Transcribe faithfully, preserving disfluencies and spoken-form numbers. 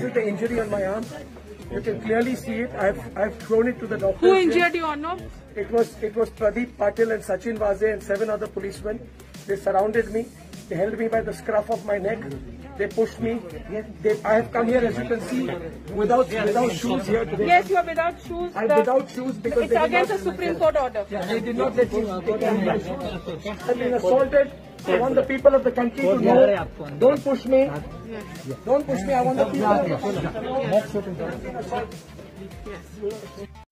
is the injury on my arm. You can clearly see it. I've I've thrown it to the doctor. Who injured you, Arnab? It was it was Pradeep Patil and Sachin Vaze and seven other policemen. They surrounded me. They held me by the scruff of my neck. They pushed me. They, I have come here, as you can see, without without shoes here today. Yes, you are without shoes. I'm The, without shoes because it's they did against not, the Supreme Court order. they did not let me take down my shoes. I've been assaulted. I want the people of the country to know. Don't push me. Don't push me. I want the people of the country to know. Yes.